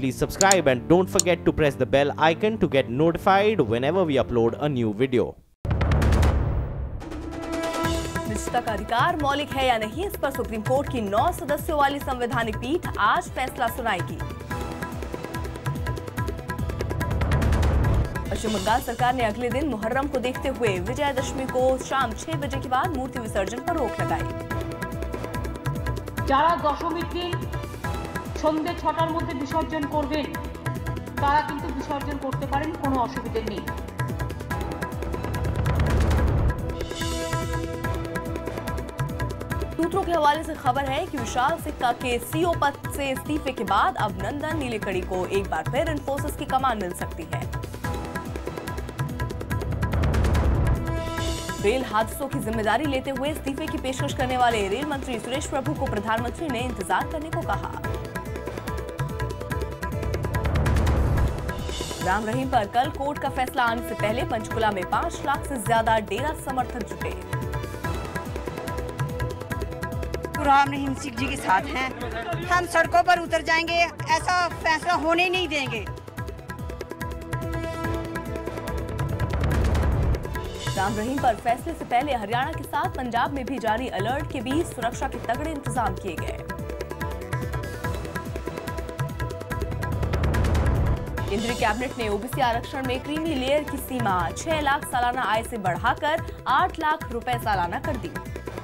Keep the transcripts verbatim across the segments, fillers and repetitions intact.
please subscribe and don't forget to press the bell icon to get notified whenever we upload a new video. निजता का अधिकार मौलिक है या नहीं, इस पर सुप्रीम कोर्ट की नौ सदस्यों वाली संवैधानिक पीठ आज फैसला सुनाएगी। पश्चिम बंगाल सरकार ने अगले दिन मुहर्रम को देखते हुए विजयादशमी को शाम छह बजे के बाद मूर्ति विसर्जन पर रोक लगाई। যারা দশমীর দিন সন্ধ্যে ছটার মধ্যে বিসর্জন করবেন তারা কিন্তু বিসর্জন করতে পারেন, কোনো অসুবিধা নেই। सूत्रों के हवाले से खबर है कि विशाल सिक्का के सीओ पद से इस्तीफे के बाद अब नंदन नीलेकणी को एक बार फिर इंफोसिस की कमान मिल सकती है। रेल हादसों की जिम्मेदारी लेते हुए इस्तीफे की पेशकश करने वाले रेल मंत्री सुरेश प्रभु को प्रधानमंत्री ने इंतजार करने को कहा। राम रहीम पर कल कोर्ट का फैसला आने से पहले पंचकुला में पांच लाख से ज्यादा डेरा समर्थक जुटे। राम रहीम सिंह जी के साथ हैं, हम सड़कों पर उतर जाएंगे, ऐसा फैसला होने नहीं देंगे। राम रहीम पर फैसले से पहले हरियाणा के साथ पंजाब में भी जारी अलर्ट के बीच सुरक्षा के तगड़े इंतजाम किए गए। केंद्रीय कैबिनेट ने ओबीसी आरक्षण में क्रीमी लेयर की सीमा छह लाख सालाना आय से बढ़ाकर आठ लाख रुपए सालाना कर दी।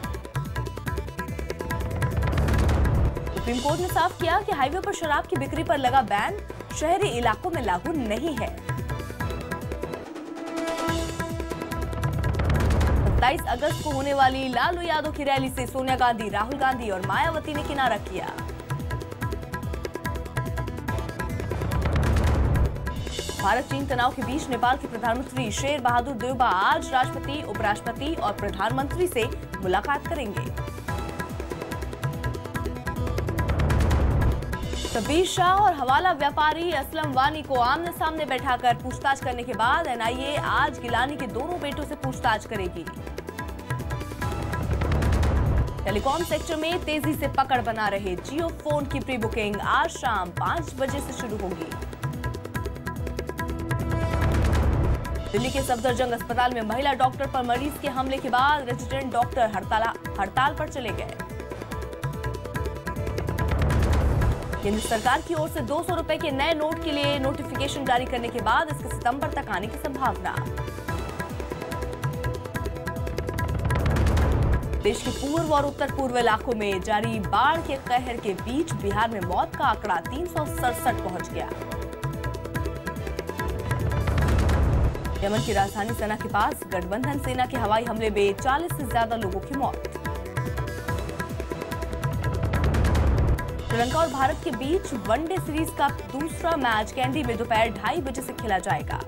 सुप्रीम कोर्ट ने साफ किया कि हाईवे पर शराब की बिक्री पर लगा बैन शहरी इलाकों में लागू नहीं है। सत्ताईस अगस्त को होने वाली लालू यादव की रैली से सोनिया गांधी, राहुल गांधी और मायावती ने किनारा किया। भारत चीन तनाव के बीच नेपाल के प्रधानमंत्री शेर बहादुर देउबा आज राष्ट्रपति, उपराष्ट्रपति और प्रधानमंत्री से मुलाकात करेंगे। शब्बीर शाह और हवाला व्यापारी असलम वानी को आमने सामने बैठाकर पूछताछ करने के बाद एनआईए आज गिलानी के दोनों बेटों से पूछताछ करेगी। टेलीकॉम सेक्टर में तेजी से पकड़ बना रहे जियो फोन की प्री बुकिंग आज शाम पांच बजे से शुरू होगी। दिल्ली के सफदरजंग अस्पताल में महिला डॉक्टर पर मरीज के हमले के बाद रेजिडेंट डॉक्टर हड़ताल हड़ताल पर चले गए। केंद्र सरकार की ओर से दो सौ रुपए के नए नोट के लिए नोटिफिकेशन जारी करने के बाद इसके सितंबर तक आने की संभावना। देश के पूर्व और उत्तर पूर्व इलाकों में जारी बाढ़ के कहर के बीच बिहार में मौत का आंकड़ा तीन सौ सड़सठ पहुंच गया। यमन की राजधानी सना के पास गठबंधन सेना के हवाई हमले में चालीस से ज्यादा लोगों की मौत। श्रीलंका और भारत के बीच वनडे सीरीज का दूसरा मैच कैंडी में दोपहर ढाई बजे से खेला जाएगा।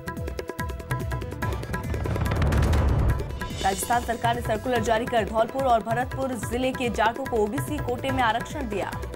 राजस्थान सरकार ने सर्कुलर जारी कर धौलपुर और भरतपुर जिले के जाटों को ओबीसी कोटे में आरक्षण दिया।